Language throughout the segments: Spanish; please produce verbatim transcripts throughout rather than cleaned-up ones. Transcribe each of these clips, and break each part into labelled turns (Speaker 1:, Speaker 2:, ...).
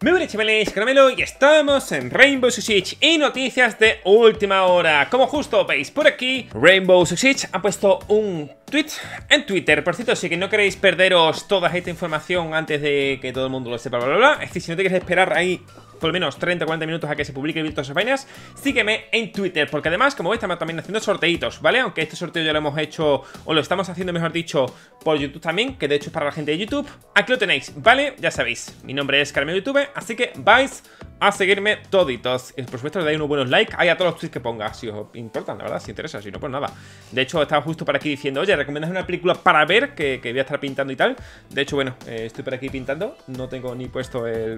Speaker 1: Muy buenas chavales, Caramelo, y estamos en Rainbow Six Siege y noticias de última hora. Como justo veis por aquí, Rainbow Six Siege ha puesto un tweet en Twitter. Por cierto, si que no queréis perderos toda esta información antes de que todo el mundo lo sepa, bla bla bla, es decir, si no te quieres esperar ahí por lo menos treinta a cuarenta minutos a que se publique el todas esas vainas, sígueme en Twitter, porque además, como veis, estamos también haciendo sorteitos, ¿vale? Aunque este sorteo ya lo hemos hecho, o lo estamos haciendo, mejor dicho, por YouTube también, que de hecho es para la gente de YouTube. Aquí lo tenéis, ¿vale? Ya sabéis, mi nombre es Caramelo YouTube, así que vais a seguirme toditos. Y por supuesto le dais unos buenos likes ahí a todos los tweets que ponga, si os importan, la verdad, si interesa, si no, pues nada. De hecho, estaba justo por aquí diciendo, oye, ¿recomiendas una película para ver? Que, que voy a estar pintando y tal. De hecho, bueno, eh, estoy por aquí pintando, no tengo ni puesto el...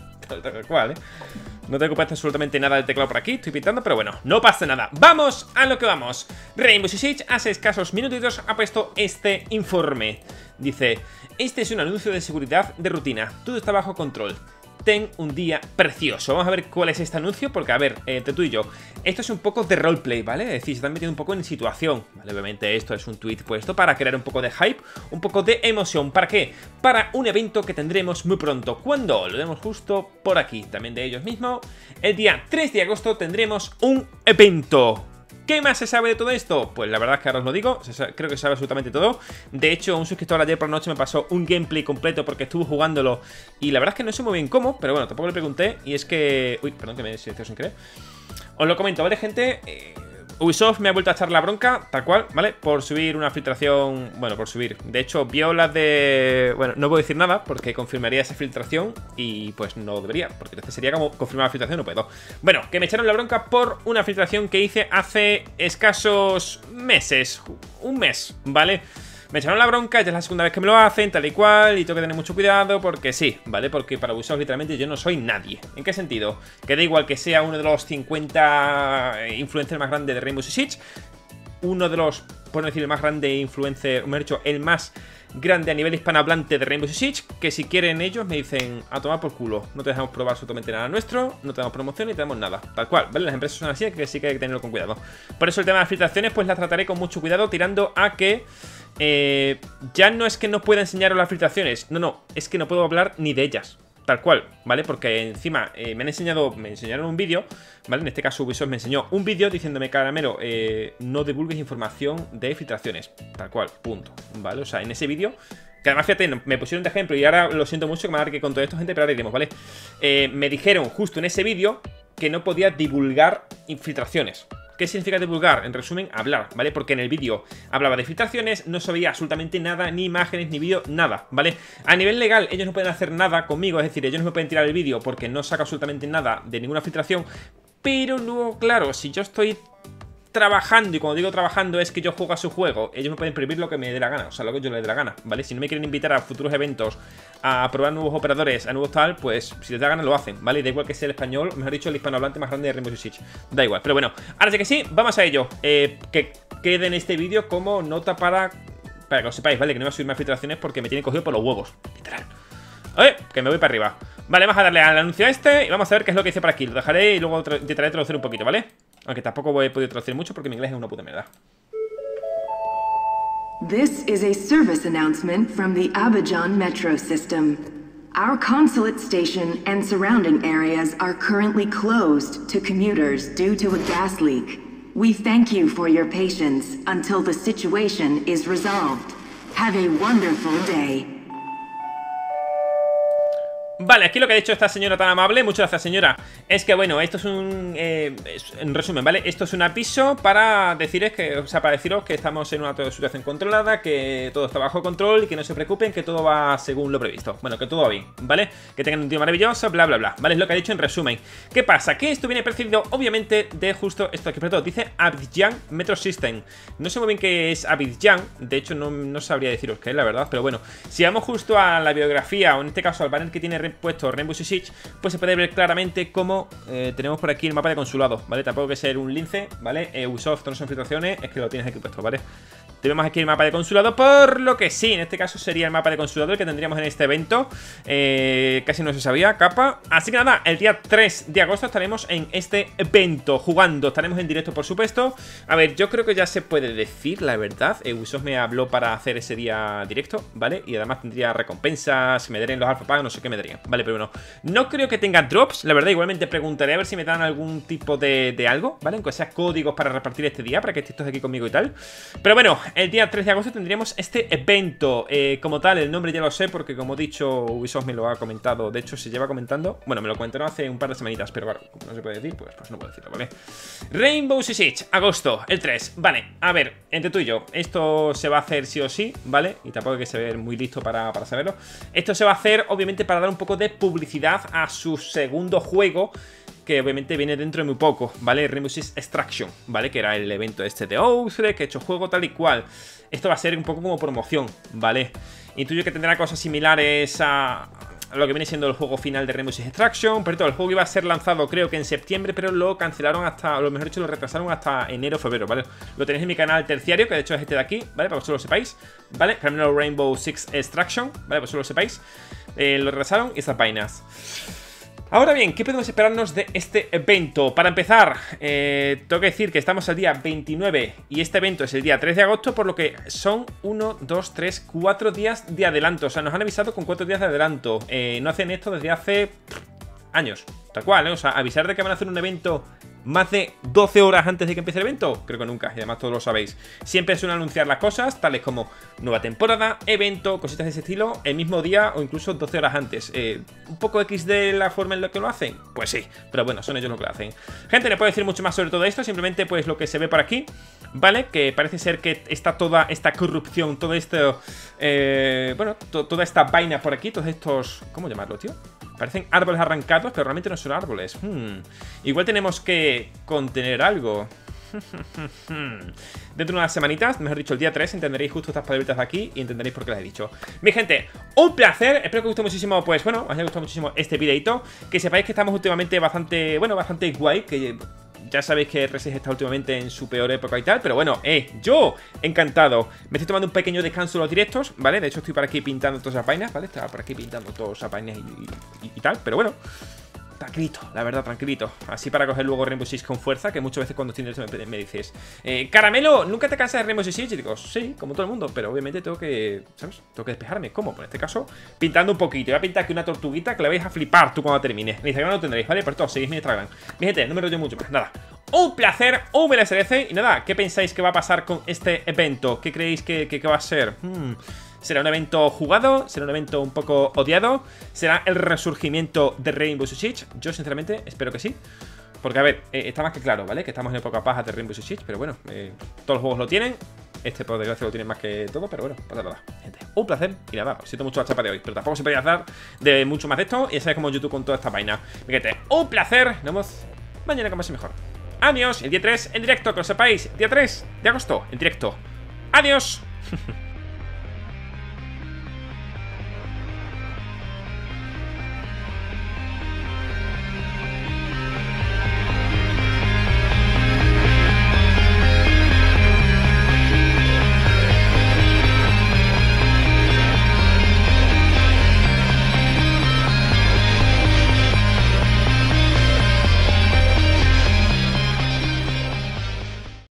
Speaker 1: tal cual, ¿eh? No tengo puesto absolutamente nada del teclado por aquí, estoy pintando, pero bueno, no pasa nada. ¡Vamos a lo que vamos! Rainbow Six Siege hace escasos minutitos ha puesto este informe. Dice, este es un anuncio de seguridad de rutina, todo está bajo control. Ten un día precioso. Vamos a ver cuál es este anuncio, porque a ver, entre tú y yo, esto es un poco de roleplay, ¿vale? Es decir, se están metiendo un poco en situación, ¿vale? Obviamente esto es un tweet puesto para crear un poco de hype, un poco de emoción. ¿Para qué? Para un evento que tendremos muy pronto. ¿Cuándo? Lo vemos justo por aquí, también de ellos mismos. El día tres de agosto tendremos un evento. ¿Qué más se sabe de todo esto? Pues la verdad es que ahora os lo digo, sabe, creo que se sabe absolutamente todo. De hecho, un suscriptor ayer por la noche me pasó un gameplay completo porque estuvo jugándolo y la verdad es que no sé muy bien cómo, pero bueno, tampoco le pregunté. Y es que... Uy, perdón que me he silenciado sin querer. Os lo comento, ¿vale, gente? Eh... Ubisoft me ha vuelto a echar la bronca, tal cual, ¿vale? Por subir una filtración, bueno, por subir. De hecho, vio las de... Bueno, no puedo decir nada porque confirmaría esa filtración y pues no debería, porque entonces sería como confirmar la filtración, no puedo. Bueno, que me echaron la bronca por una filtración que hice hace escasos meses, un mes, ¿vale? Me echaron la bronca, ya es la segunda vez que me lo hacen, tal y cual, y tengo que tener mucho cuidado porque sí, ¿vale? Porque para Ubisoft literalmente yo no soy nadie. ¿En qué sentido? Que da igual que sea uno de los cincuenta influencers más grandes de Rainbow Six Siege, uno de los, por no decir el más grande influencer, me he dicho, el más grande a nivel hispanohablante de Rainbow Six Siege, que si quieren ellos me dicen a tomar por culo, no te dejamos probar absolutamente nada nuestro, no te damos promoción ni te damos nada, tal cual, ¿vale? Las empresas son así, que sí que hay que tenerlo con cuidado. Por eso el tema de las filtraciones pues las trataré con mucho cuidado, tirando a que eh, ya no es que no pueda enseñaros las filtraciones, no, no, es que no puedo hablar ni de ellas. Tal cual, ¿vale? Porque encima eh, me han enseñado, me enseñaron un vídeo, ¿vale? En este caso Ubisoft me enseñó un vídeo diciéndome, Caramelo, eh, no divulgues información de filtraciones. Tal cual, punto, ¿vale? O sea, en ese vídeo, que además, fíjate, me pusieron de ejemplo y ahora lo siento mucho que me va a dar que con todo esto, gente, pero ahora iremos, ¿vale? Eh, me dijeron justo en ese vídeo que no podía divulgar infiltraciones. ¿Qué significa divulgar? En resumen, hablar, ¿vale? Porque en el vídeo hablaba de filtraciones, no se veía absolutamente nada, ni imágenes, ni vídeo, nada, ¿vale? A nivel legal, ellos no pueden hacer nada conmigo, es decir, ellos no me pueden tirar el vídeo porque no saca absolutamente nada de ninguna filtración, pero luego, claro, si yo estoy trabajando, y cuando digo trabajando es que yo juego a su juego, ellos me pueden prohibir lo que me dé la gana, o sea, lo que yo les dé la gana, ¿vale? Si no me quieren invitar a futuros eventos, a probar nuevos operadores, a nuevos tal, pues si les da gana lo hacen, ¿vale? Da igual que sea el español, mejor dicho, el hispanohablante más grande de Rainbow Six Siege, da igual, pero bueno, ahora sí que sí, vamos a ello. eh, Que quede en este vídeo como nota para, para que lo sepáis, ¿vale? Que no voy a subir más filtraciones porque me tienen cogido por los huevos, literal. A ver, que me voy para arriba. Vale, vamos a darle al anuncio a este y vamos a ver qué es lo que hice por aquí. Lo dejaré y luego intentaré traducir un poquito, ¿vale? Aunque tampoco voy a poder traducir mucho porque mi inglés es una puta mierda.
Speaker 2: This is a service announcement from the Abidjan Metro System. Our consulate station and surrounding areas are currently closed to commuters due to a gas leak. We thank you for your patience until the situation is resolved. Have a wonderful day.
Speaker 1: Vale, aquí lo que ha dicho esta señora tan amable, muchas gracias señora, es que bueno, esto es un, eh, es, en resumen, ¿vale? Esto es un aviso para deciros que, o sea, para deciros que estamos en una situación controlada, que todo está bajo control y que no se preocupen, que todo va según lo previsto. Bueno, que todo va bien, ¿vale? Que tengan un día maravilloso, bla, bla, bla, ¿vale? Es lo que ha dicho en resumen. ¿Qué pasa? Que esto viene precedido, obviamente, de justo esto aquí, pero todo, dice Abidjan Metro System. No sé muy bien qué es Abidjan, de hecho no, no sabría deciros qué es, la verdad, pero bueno, si vamos justo a la biografía, o en este caso al banner que tiene puesto Rainbow Six Siege, pues se puede ver claramente cómo eh, tenemos por aquí el mapa de consulado, ¿vale? Tampoco que ser un lince, ¿vale? Eh, Ubisoft no son filtraciones, es que lo tienes aquí puesto, ¿vale? tenemos aquí el mapa de consulado, por lo que sí, en este caso sería el mapa de consulado el que tendríamos en este evento. eh, Casi no se sabía, capa. Así que nada, el día tres de agosto estaremos en este evento jugando, estaremos en directo por supuesto. A ver, yo creo que ya se puede decir la verdad, eh, Ubisoft me habló para hacer ese día directo, ¿vale? Y además tendría recompensas, me darían los alfa pagos, no sé qué me darían, ¿vale? Pero bueno, no creo que tenga drops, la verdad. Igualmente preguntaré a ver si me dan algún tipo de, de algo, ¿vale? Aunque sea códigos para repartir este día, para que estéis todos aquí conmigo y tal. Pero bueno, el día tres de agosto tendríamos este evento. eh, Como tal, el nombre ya lo sé porque como he dicho, Ubisoft me lo ha comentado. De hecho, se lleva comentando, bueno, me lo comentaron hace un par de semanitas, pero claro, como no se puede decir, pues, pues no puedo decirlo, ¿vale? Rainbow Six Siege, agosto, el tres. Vale, a ver, entre tú y yo, esto se va a hacer sí o sí, ¿vale? Y tampoco hay que ser muy listo para, para saberlo. Esto se va a hacer, obviamente, para dar un poco de publicidad a su segundo juego, que obviamente viene dentro de muy poco, ¿vale? Rainbow Six Extraction, ¿vale? Que era el evento este de Outre, que he hecho juego tal y cual. Esto va a ser un poco como promoción, ¿vale? Intuyo que tendrá cosas similares a lo que viene siendo el juego final de Rainbow Six Extraction. Pero todo, el juego iba a ser lanzado creo que en septiembre, pero lo cancelaron hasta, o lo mejor dicho, lo retrasaron hasta enero o febrero, ¿vale? Lo tenéis en mi canal terciario, que de hecho es este de aquí, ¿vale? Para que vosotros lo sepáis, ¿vale? Primero Rainbow Six Extraction, ¿vale? Para que vosotros lo sepáis. eh, Lo retrasaron y estas vainas. Ahora bien, ¿qué podemos esperarnos de este evento? Para empezar, eh, tengo que decir que estamos al día veintinueve y este evento es el día tres de agosto, por lo que son uno, dos, tres, cuatro días de adelanto. O sea, nos han avisado con cuatro días de adelanto. eh, No hacen esto desde hace años, tal cual, ¿eh? O sea, avisar de que van a hacer un evento más de doce horas antes de que empiece el evento, creo que nunca, y además todos lo sabéis. Siempre suelen anunciar las cosas, tales como nueva temporada, evento, cositas de ese estilo, el mismo día o incluso doce horas antes. eh, ¿Un poco equis de la forma en la que lo hacen? Pues sí, pero bueno, son ellos los que lo hacen. Gente, no puedo decir mucho más sobre todo esto, simplemente pues lo que se ve por aquí, ¿vale? Que parece ser que está toda esta corrupción, todo esto, eh, bueno, to toda esta vaina por aquí, todos estos, ¿cómo llamarlo, tío? Parecen árboles arrancados, pero realmente no son árboles. Hmm. Igual tenemos que contener algo. Dentro de unas semanitas, mejor dicho el día tres, entenderéis justo estas palabritas de aquí y entenderéis por qué las he dicho. Mi gente, un placer, espero que os guste muchísimo, pues bueno, os haya gustado muchísimo este videito. Que sepáis que estamos últimamente bastante, bueno, bastante guay, que ya sabéis que R seis está últimamente en su peor época y tal, pero bueno, eh, yo encantado. Me estoy tomando un pequeño descanso en los directos, ¿vale? De hecho estoy por aquí pintando todas esas vainas, ¿vale? Estaba por aquí pintando todas esas vainas y, y, y tal, pero bueno, tranquilito, la verdad, tranquilito. Así para coger luego Rainbow Six con fuerza, que muchas veces cuando tienes me, me dices eh, Caramelo, ¿nunca te cansas de Rainbow Six? Y digo, sí, como todo el mundo, pero obviamente tengo que, ¿sabes? Tengo que despejarme. ¿Cómo? Pues en este caso, pintando un poquito. Voy a pintar aquí una tortuguita que la vais a flipar tú cuando termine. En Instagram lo tendréis, ¿vale? Por todo, seguís mi Instagram. Mi gente, no me rollo mucho más, nada. Un placer, un B L S R C. Y nada, ¿qué pensáis que va a pasar con este evento? ¿Qué creéis que, que, que va a ser? Hmm... ¿Será un evento jugado? ¿Será un evento un poco odiado? ¿Será el resurgimiento de Rainbow Six Siege? Yo sinceramente espero que sí. Porque a ver, eh, está más que claro, ¿vale? Que estamos en época paja de Rainbow Six Siege. Pero bueno, eh, todos los juegos lo tienen. Este por desgracia lo tiene más que todo. Pero bueno, pasa nada, gente, un placer. Y nada, os siento mucho la chapa de hoy, pero tampoco se podía dar de mucho más de esto. Y ya sabéis cómo YouTube con toda esta vaina. Fíjate, un placer. Nos vemos mañana con más y mejor. Adiós, el día tres en directo, que lo sepáis. Día tres de agosto, en directo. Adiós.